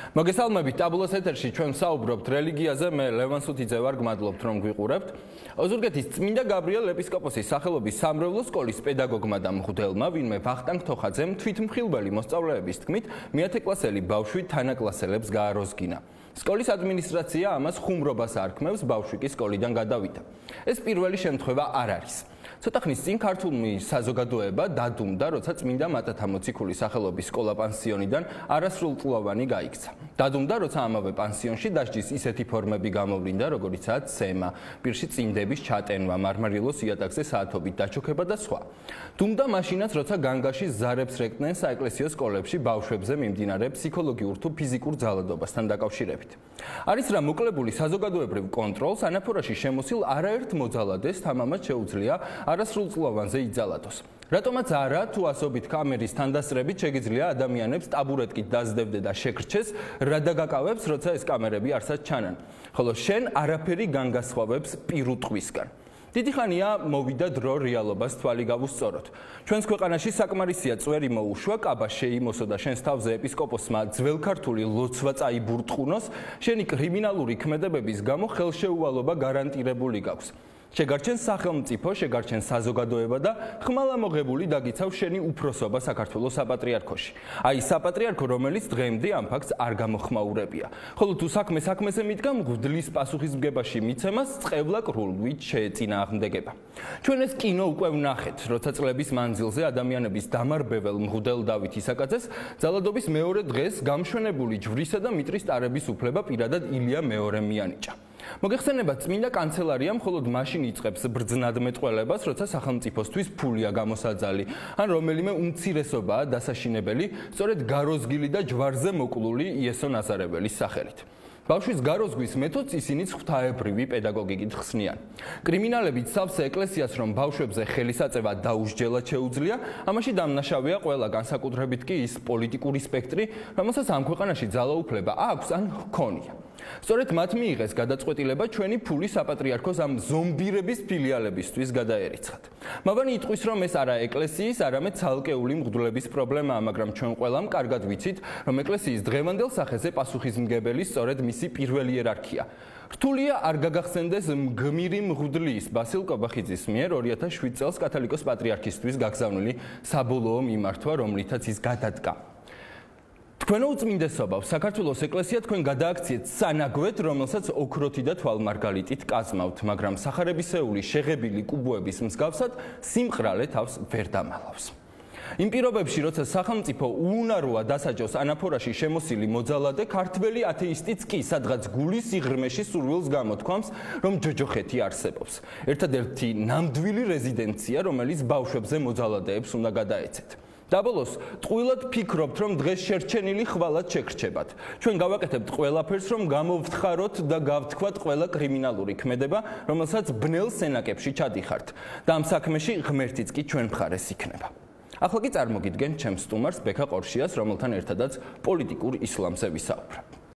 მოგესალმებით ტაბულოს ეთერში ჩვენ საუბრობთ რელიგიაზე მე ლევან სუთიძე ვარ გმადლობთ რომ გვიყურებთ ოზურგეთის წმინდა გაბრიელ ეპისკოპოსის სახელობის სამრევლო სკოლის პედაგოგმა და მღვდელმა ვინმე ვახტანგ თოხაძემ თვითმხილველი მოსწავლეების თქმით მეათე კლასელი ბავშვი თანაკლასელებს გააროზგინა სკოლის ადმინისტრაცია ამას ხუმრობას არქმევს ბავშვი კი სკოლიდან გადავიდა ეს პირველი შემთხვევა არ არის ცოტა ხნის წინ ქართული საზოგადოება დადუმდა, როცა წმინდა მატათა მოციქულის სახელობის სკოლა-პანსიონიდან არასრულწლოვანი გაიქცა. დადუმდა, როცა ამავე პანსიონში დასჯის ისეთი ფორმები გამოვლინდა, როგორიცაა ცემა, პირში წინდების ჩატენვა, მარმარილოს იატაკზე საათობით დაჩოქება და სხვა. დუმდა მაშინაც, როცა განგაში ზარებს რეკდნენ საეკლესიო სკოლებში ბავშვებზე მიმდინარე ფსიქოლოგიურ თუ ფიზიკურ ძალადობასთან დაკავშირებით. არის რა მოკლებული საზოგადოებრივ კონტროლს ანაფორაში შემოსილ არაერთ მოძალადეს თამამად შეუძლია არასრულწლოვანზე იძალადოს. რატომაც არა თუ ასობით კამერის თანდასწრებით შეგიძლია ადამიანებს ტაბურეტკით დაძდევდე და შეკრჩეს რა დაგაკავებს, როცა ეს კამერები არსად ჩანან. ხოლო შენ არაფერი განგასხვავებს პირუტყვისგან. დიდი ხანია მოვიდა დრო რეალობას თვალი გავუსწოროთ. ჩვენს ქვეყანაში საკმარისია წვერი მოუშვა, კაბა შეიმოსო და შენს თავზე ეპისკოპოსმა ძველქართული ლოცვა წაიბურტყუნოს, შენი კრიმინალური ქმედებების გამო ხელშეუვალობა გარანტირებული გაქვს. შეგარჩენ სახელმწიფო, შეგარჩენ საზოგადოება და ხმალამოღებული დაგიცავ შენი უფროსობა საქართველოს საპატრიარქოში. აი საპატრიარქო, რომელიც დღემდე ამ ფაქტს არ გამოხმაურებია. ხოლო თუ საქმეზე მიდგა მღვდლის პასუხისმგებაში მიცემას წყევლა კრულვით შეეწინააღმდეგება. ჩვენ ეს კინო უკვე ვნახეთ, როცა წლების მანძილზე ადამიანების დამარბეվել მღვდელ დავით ისაკაძეს ძალადობის მეორე დღეს გამშვენებული ჯვრისა და მიტრის ტარების უფლება პირადად ილია მეორემ მიანიჭა. მოგეხსენებათ, წმინდა კანცელარია მხოლოდ მაშინ იწყებს ბრძნად მეტყველებას, როცა სახელმწიფოსთვის ფულია გამოსაძალი, ან რომელიმე უმცირესობაა დასაშინებელი, სწორედ გაროზგილი და ჯვარზე მოკლული იესო ნაზარეველის სახელით. ბავშვის გაროზგვის მეთოდს ისინიც ღვთაებრივი პედაგოგიკით ხსნიან. კრიმინალებით სავსე ეკლესიას რომ ბავშვებზე ხელისაწევა დაუსჯელად შეუძლია, ამაში დამნაშავეა ყველა, განსაკუთრებით კი ის პოლიტიკური სპექტრი, რომელსაც ამ ქვეყანაში ძალაუფლება აქვს ან ჰქონია. სწორედ მათ მიიღეს გადაწყვეტილება ჩვენი ფული საპატრიარქოს ამ ზომბირების ფილიალებისთვის გადაერიცხათ. მავანი იტყვის, რომ ეს არა ეკლესიის, არამედ ცალკეული მღვდლების პრობლემაა, მაგრამ ჩვენ ყველამ კარგად ვიცით, რომ ეკლესიის დღევანდელ სახეზე პასუხისმგებელი სწორედ მისი პირველი იერარქია. რთულია არ გაგახსენდეს მგმირი მღვდლის ბასილ კობახიძის მიერ 2007 წელს კათოლიკოს პატრიარქისთვის გაგზავნილი საბოლოო მიმართვა, რომლითაც ის გადადგა. თქვენო უწმინდესობავ, საქართველოს ეკლესია თქვენ გადააქციეთ სანაგვეთ, რომელსაც ოქროთი და თვალმარგალიტით კაზმავთ, მაგრამ სახარებისეული შეღებილი კუბოების მსგავსად სიმყრალე თავს ვერ დამალავს. იმ პირობებში, როცა სახელმწიფო უუნაროა დასაჯოს ანაფორაში შემოსილი მოძალადე, ქართველი ათეისტიც კი სადღაც გულის სიღრმეში სურვილს გამოთქვამს, რომ ჯოჯოხეთი არსებობს. ერთადერთი ნამდვილი რეზიდენცია, რომელიც ბავშვებზე მოძალადეებს უნდა გადაეცეთ. დაბოლოს, ტყუილად ფიქრობთ, რომ დღეს შერჩენილი ხვალად შეგრჩებათ. ჩვენ გავაკეთებთ ყველაფერს, რომ გამოვთხაროთ და გავთქვათ ყველა კრიმინალური ქმედება, რომელსაც ბნელ სენაკებში ჩადიხართ. და ამ საქმეში ღმერთიც კი ჩვენ მხარეს იქნება. ახლა კი წარმოგიდგენთ ჩემს სტუმარს ბექა ყორშიას, რომელთან ერთადაც პოლიტიკურ ისლამზე ვისაუბრებ.